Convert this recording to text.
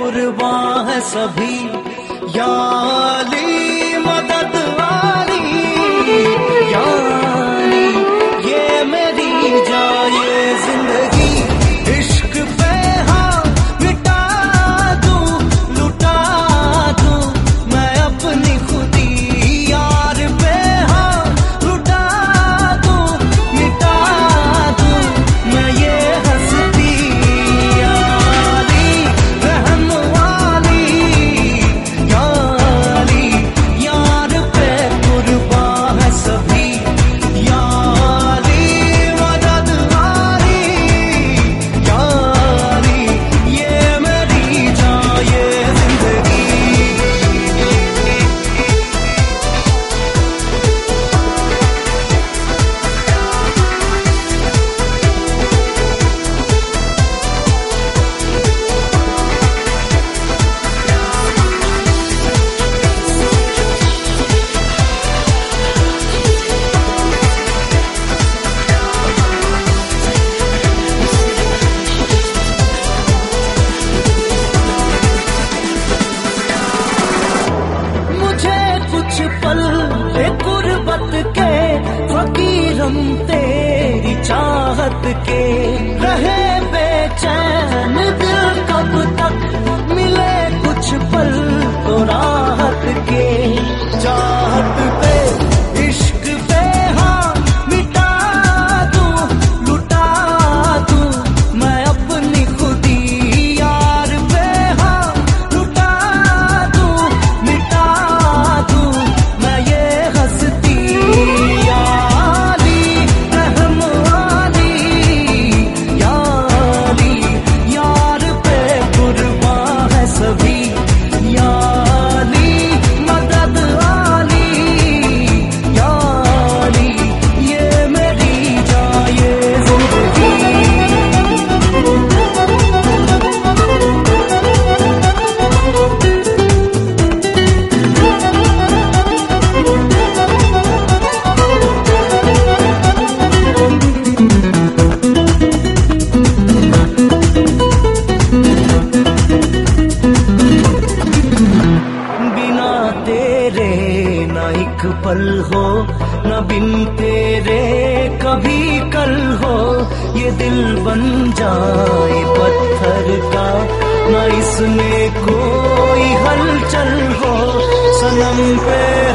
कुर्बान है सभी, या अली मदद वाली, या अली ये मेरी जाए जिंदगी। इश्क पे हाँ मिटा दूं, लुटा दूं मैं अपनी खुदी, यार पे हाँ लुटा दूं, मिटा दूं मैं ये हंसती। या अली रहम वाली, या अली यार पे कुर्बान है सभी, या अली मदद वाली, या अली ये मेरी जाए जिंदगी। मुझे कुछ पल गुर्बत के फकीरम तेरी चाहत के, रहे बेचैन दिल कब तक, मिले कुछ पल तो राहत के। चाहत पे इश्क पे हाँ मिटा दूं, लुटा दूं मैं अपनी खुदी, यार पे हाँ लुटा दूं, मिटा दूं मैं ये हंसती। या अली रहम वाली, या अली यार पे कुर्बान है सभी, या अली मदद वाली, या अली ये मेरी जाए जिंदगी। बिना तेरे ना एक पल हो, न बिन तेरे कभी कल हो, ये दिल बन जाए पत्थर का, न इसमें कोई हलचल हो, सनम पे